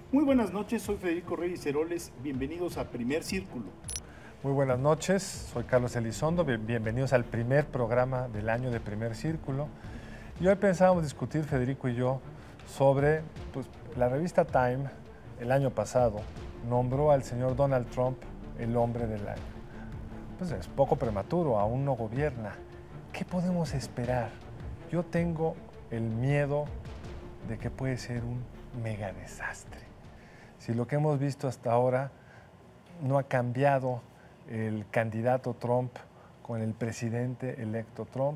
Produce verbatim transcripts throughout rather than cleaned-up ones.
Muy buenas noches, soy Federico Reyes Heroles, bienvenidos a Primer Círculo. Muy buenas noches, soy Carlos Elizondo, bienvenidos al primer programa del año de Primer Círculo. Y hoy pensábamos discutir, Federico y yo, sobre pues, la revista Time, el año pasado, nombró al señor Donald Trump el hombre del año. Pues es poco prematuro, aún no gobierna. ¿Qué podemos esperar? Yo tengo el miedo de que puede ser un mega desastre. Si lo que hemos visto hasta ahora no ha cambiado el candidato Trump con el presidente electo Trump,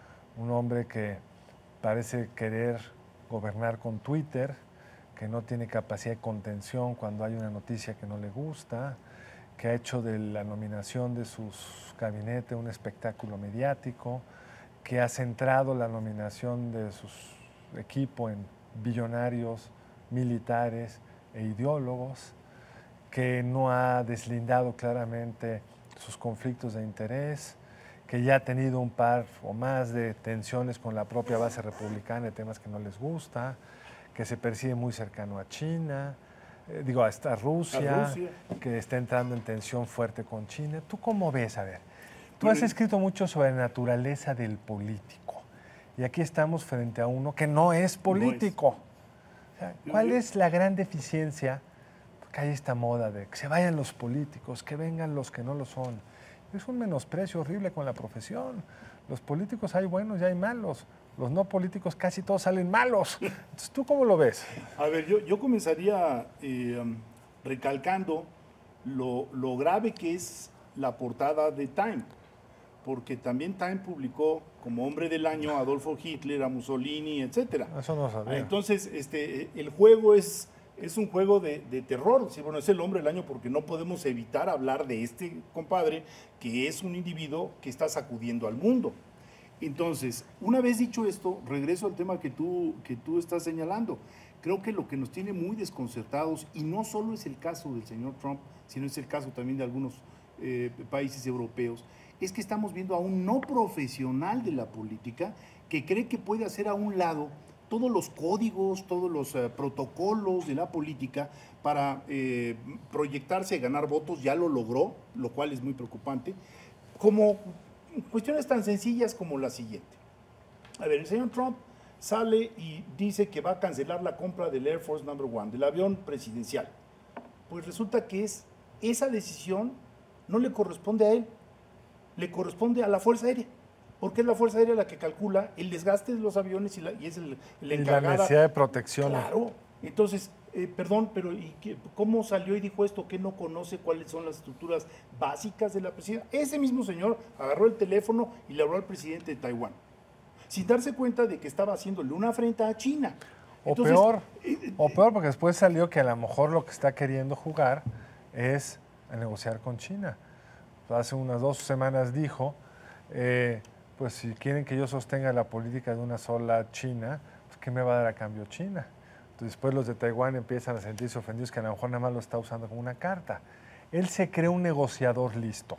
un hombre que parece querer gobernar con Twitter, que no tiene capacidad de contención cuando hay una noticia que no le gusta, que ha hecho de la nominación de su gabinete un espectáculo mediático, que ha centrado la nominación de su equipo en billonarios, militares e ideólogos, que no ha deslindado claramente sus conflictos de interés, que ya ha tenido un par o más de tensiones con la propia base republicana de temas que no les gusta, que se percibe muy cercano a China, eh, digo, hasta Rusia, Rusia, que está entrando en tensión fuerte con China. ¿Tú cómo ves? A ver, tú has escrito mucho sobre la naturaleza del político y aquí estamos frente a uno que no es político. No es. O sea, ¿cuál es la gran deficiencia? Porque hay esta moda de que se vayan los políticos, que vengan los que no lo son. Es un menosprecio horrible con la profesión. Los políticos hay buenos y hay malos. Los no políticos casi todos salen malos. Entonces, ¿tú cómo lo ves? A ver, yo, yo comenzaría eh, recalcando lo, lo grave que es la portada de Time. Porque también Time publicó como hombre del año a Adolfo Hitler, a Mussolini, etcétera. Eso no sabía. Entonces, este, el juego es, es un juego de, de terror. Sí, bueno, es el hombre del año porque no podemos evitar hablar de este compadre que es un individuo que está sacudiendo al mundo. Entonces, una vez dicho esto, regreso al tema que tú, que tú estás señalando. Creo que lo que nos tiene muy desconcertados, y no solo es el caso del señor Trump, sino es el caso también de algunos eh, países europeos, es que estamos viendo a un no profesional de la política que cree que puede hacer a un lado todos los códigos, todos los uh, protocolos de la política para eh, proyectarse y ganar votos. Ya lo logró, lo cual es muy preocupante, como cuestiones tan sencillas como la siguiente. A ver, el señor Trump sale y dice que va a cancelar la compra del Air Force Number One, del avión presidencial. Pues resulta que es, esa decisión no le corresponde a él, le corresponde a la Fuerza Aérea, porque es la Fuerza Aérea la que calcula el desgaste de los aviones y, la, y es el, el encargada. Y la necesidad de protección. Claro. Entonces, eh, perdón, pero ¿y qué, cómo salió y dijo esto? ¿Que no conoce cuáles son las estructuras básicas de la presidencia? Ese mismo señor agarró el teléfono y le habló al presidente de Taiwán, sin darse cuenta de que estaba haciéndole una afrenta a China. O Entonces, peor, eh, o peor, porque después salió que a lo mejor lo que está queriendo jugar es a negociar con China. Hace unas dos semanas dijo, eh, pues si quieren que yo sostenga la política de una sola China, pues ¿qué me va a dar a cambio China? Entonces después los de Taiwán empiezan a sentirse ofendidos que a lo mejor nada más lo está usando como una carta. Él se cree un negociador listo.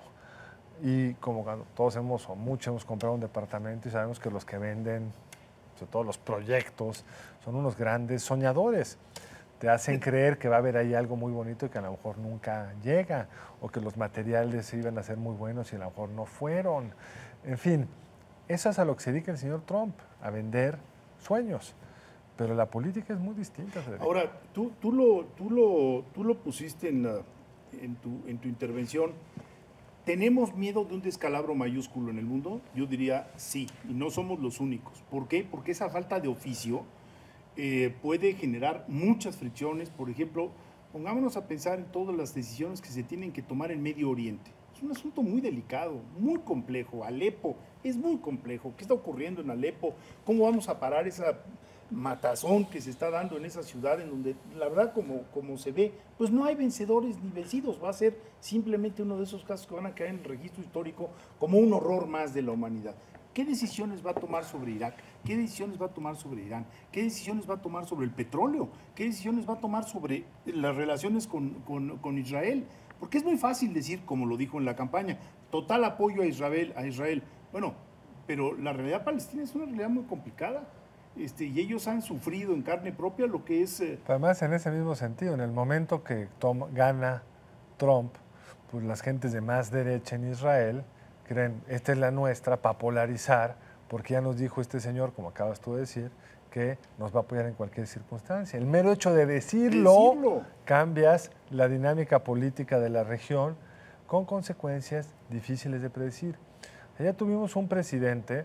Y como todos hemos, o muchos hemos comprado un departamento y sabemos que los que venden, sobre todo los proyectos, son unos grandes soñadores. Te hacen creer que va a haber ahí algo muy bonito y que a lo mejor nunca llega, o que los materiales iban a ser muy buenos y a lo mejor no fueron. En fin, eso es a lo que se dedica el señor Trump, a vender sueños. Pero la política es muy distinta, Federico. Ahora, tú, tú, lo, tú, lo, tú lo pusiste en, la, en, tu, en tu intervención. ¿Tenemos miedo de un descalabro mayúsculo en el mundo? Yo diría sí, y no somos los únicos. ¿Por qué? Porque esa falta de oficio Eh, puede generar muchas fricciones. Por ejemplo, pongámonos a pensar en todas las decisiones que se tienen que tomar en Medio Oriente. Es un asunto muy delicado, muy complejo. Alepo es muy complejo. ¿Qué está ocurriendo en Alepo? ¿Cómo vamos a parar esa matazón que se está dando en esa ciudad en donde, la verdad, como, como se ve, pues no hay vencedores ni vencidos? Va a ser simplemente uno de esos casos que van a caer en el registro histórico como un horror más de la humanidad. ¿Qué decisiones va a tomar sobre Irak? ¿Qué decisiones va a tomar sobre Irán? ¿Qué decisiones va a tomar sobre el petróleo? ¿Qué decisiones va a tomar sobre las relaciones con, con, con Israel? Porque es muy fácil decir, como lo dijo en la campaña, total apoyo a Israel, a Israel. Bueno, pero la realidad palestina es una realidad muy complicada. este, y ellos han sufrido en carne propia lo que es... Eh... Además, en ese mismo sentido, en el momento que toma, gana Trump, pues las gentes de más derecha en Israel creen, esta es la nuestra para polarizar, porque ya nos dijo este señor, como acabas tú de decir, que nos va a apoyar en cualquier circunstancia. El mero hecho de decirlo, decirlo. cambias la dinámica política de la región con consecuencias difíciles de predecir. Ya tuvimos un presidente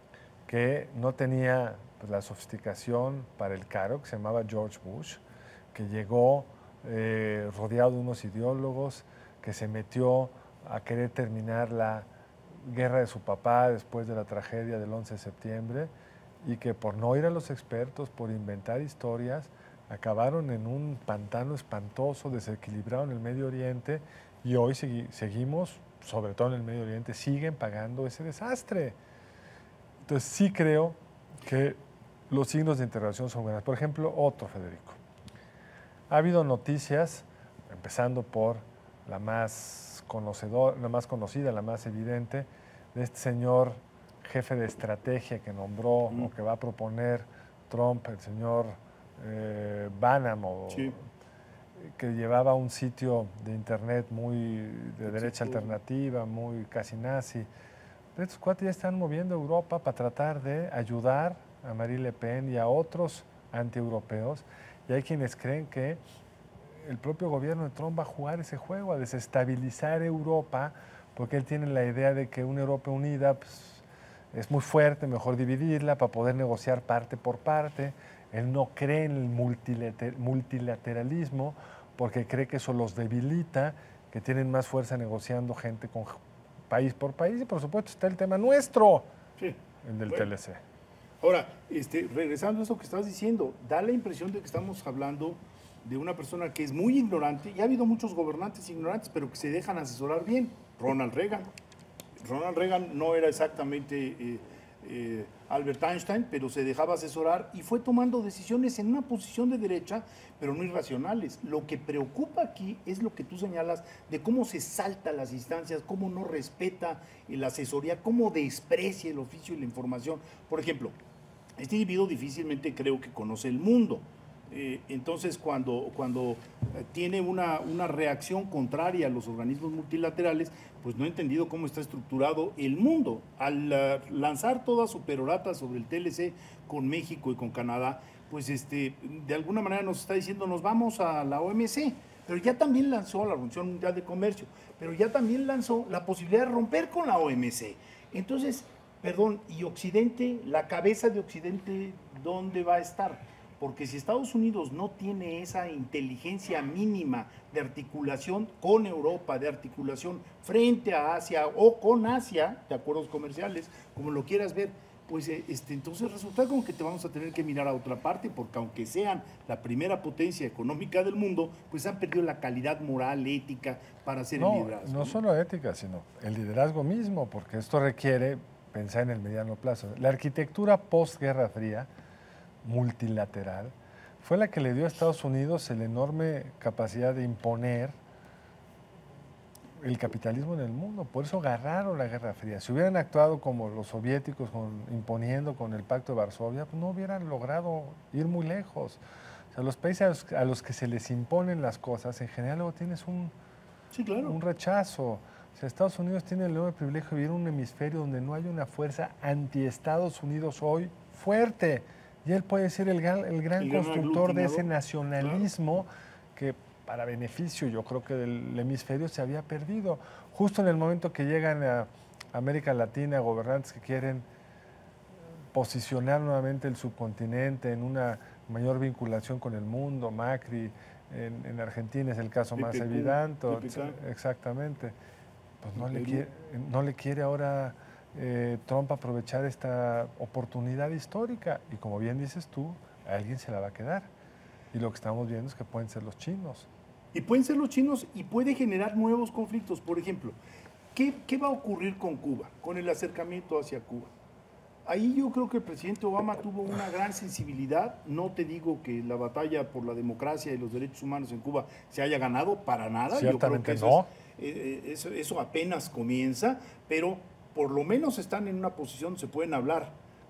que no tenía pues, la sofisticación para el cargo, que se llamaba George Bush, que llegó eh, rodeado de unos ideólogos, que se metió a querer terminar la guerra de su papá después de la tragedia del once de septiembre, y que por no ir a los expertos, por inventar historias, acabaron en un pantano espantoso, desequilibrado en el Medio Oriente, y hoy segui seguimos, sobre todo en el Medio Oriente, siguen pagando ese desastre. Entonces sí creo que los signos de interrogación son buenos. Por ejemplo, otro, Federico. Ha habido noticias, empezando por la más conocedor, la más conocida, la más evidente, de este señor jefe de estrategia que nombró mm. o que va a proponer Trump, el señor eh, Bannon, o, sí. que llevaba un sitio de internet muy de derecha sí, alternativa, muy casi nazi. Estos cuatro ya están moviendo Europa para tratar de ayudar a Marine Le Pen y a otros antieuropeos, y hay quienes creen que el propio gobierno de Trump va a jugar ese juego, a desestabilizar Europa, porque él tiene la idea de que una Europa unida pues, es muy fuerte, mejor dividirla para poder negociar parte por parte. Él no cree en el multilater multilateralismo porque cree que eso los debilita, que tienen más fuerza negociando gente con país por país, y por supuesto está el tema nuestro, sí, el del bueno. T L C. Ahora, este, regresando a eso que estás diciendo, da la impresión de que estamos hablando de una persona que es muy ignorante, y ha habido muchos gobernantes ignorantes, pero que se dejan asesorar bien. Ronald Reagan. Ronald Reagan no era exactamente eh, eh, Albert Einstein, pero se dejaba asesorar y fue tomando decisiones en una posición de derecha, pero no irracionales. Lo que preocupa aquí es lo que tú señalas de cómo se salta las instancias, cómo no respeta la asesoría, cómo desprecia el oficio y la información. Por ejemplo, este individuo difícilmente creo que conoce el mundo. Eh, entonces, cuando, cuando tiene una, una reacción contraria a los organismos multilaterales, pues no ha entendido cómo está estructurado el mundo. Al uh, lanzar toda su perorata sobre el T L C con México y con Canadá, pues este, de alguna manera nos está diciendo nos vamos a la O M C, pero ya también lanzó la Organización Mundial de Comercio, pero ya también lanzó la posibilidad de romper con la O M C. Entonces, perdón, ¿y Occidente, la cabeza de Occidente, dónde va a estar? Porque si Estados Unidos no tiene esa inteligencia mínima de articulación con Europa, de articulación frente a Asia o con Asia, de acuerdos comerciales, como lo quieras ver, pues este, entonces resulta como que te vamos a tener que mirar a otra parte, porque aunque sean la primera potencia económica del mundo, pues han perdido la calidad moral, ética para hacer no, el liderazgo. No solo ética, sino el liderazgo mismo, porque esto requiere pensar en el mediano plazo. La arquitectura post-Guerra Fría, multilateral, fue la que le dio a Estados Unidos la enorme capacidad de imponer el capitalismo en el mundo. Por eso agarraron la Guerra Fría. Si hubieran actuado como los soviéticos, con, imponiendo con el Pacto de Varsovia, pues no hubieran logrado ir muy lejos. O sea, los países a los, a los que se les imponen las cosas, en general luego tienes un, sí, claro. un rechazo. O sea, Estados Unidos tiene el enorme privilegio de vivir en un hemisferio donde no hay una fuerza anti-Estados Unidos hoy fuerte. Y él puede ser el gran, el gran el constructor gran de ese nacionalismo, claro, que para beneficio, yo creo que del hemisferio se había perdido. Justo en el momento que llegan a América Latina gobernantes que quieren posicionar nuevamente el subcontinente en una mayor vinculación con el mundo, Macri, en, en Argentina es el caso más evidente, exactamente, pues no le, quiere, no le quiere ahora eh, Trump aprovechar esta oportunidad histórica, y como bien dices tú, a alguien se la va a quedar. Y lo que estamos viendo es que pueden ser los chinos. Y pueden ser los chinos y puede generar nuevos conflictos. Por ejemplo, ¿qué, qué va a ocurrir con Cuba, con el acercamiento hacia Cuba? Ahí yo creo que el presidente Obama tuvo una gran sensibilidad. No te digo que la batalla por la democracia y los derechos humanos en Cuba se haya ganado, para nada. Ciertamente yo creo que no. Eso, es, eh, eso, eso apenas comienza, pero por lo menos están en una posición, se pueden hablar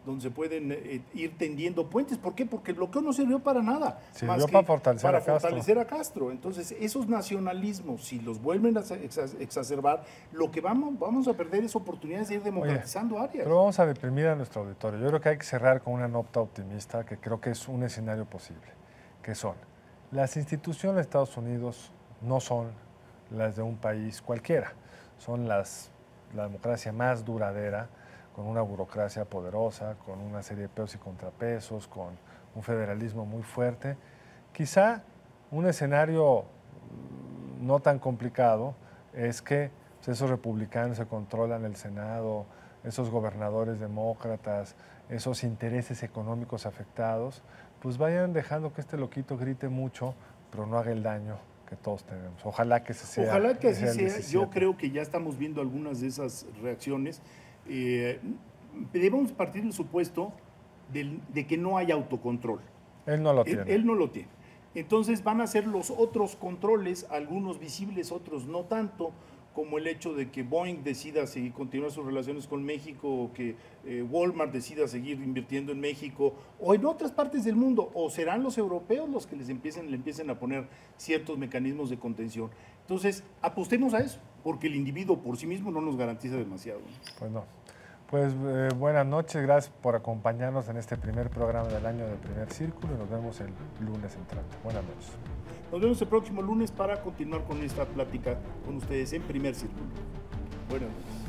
donde se pueden eh, ir tendiendo puentes. ¿Por qué? Porque el bloqueo no sirvió para nada. Sirvió más que para fortalecer para a Castro. fortalecer a Castro. Entonces, esos nacionalismos, si los vuelven a exa- exacerbar, lo que vamos, vamos a perder es oportunidades de ir democratizando Oye, áreas. Pero vamos a deprimir a nuestro auditorio. Yo creo que hay que cerrar con una nota optimista, que creo que es un escenario posible, que son, las instituciones de Estados Unidos no son las de un país cualquiera, son las, la democracia más duradera, con una burocracia poderosa, con una serie de pesos y contrapesos, con un federalismo muy fuerte. Quizá un escenario no tan complicado es que pues, esos republicanos se controlan el Senado, esos gobernadores demócratas, esos intereses económicos afectados, pues vayan dejando que este loquito grite mucho, pero no haga el daño que todos tenemos. Ojalá que ese sea. Ojalá que así el sea. diecisiete. Yo creo que ya estamos viendo algunas de esas reacciones. Eh, debemos partir del supuesto del, de que no hay autocontrol. Él no lo Él, tiene. él no lo tiene. Entonces van a ser los otros controles, algunos visibles, otros no tanto, como el hecho de que Boeing decida seguir, continuar sus relaciones con México, o que eh, Walmart decida seguir invirtiendo en México, o en otras partes del mundo, o serán los europeos los que les empiecen, le empiecen a poner ciertos mecanismos de contención. Entonces, apostemos a eso, porque el individuo por sí mismo no nos garantiza demasiado. Pues no. Pues eh, buenas noches, gracias por acompañarnos en este primer programa del año de Primer Círculo y nos vemos el lunes entrante. Buenas noches. Nos vemos el próximo lunes para continuar con esta plática con ustedes en Primer Círculo. Buenas noches.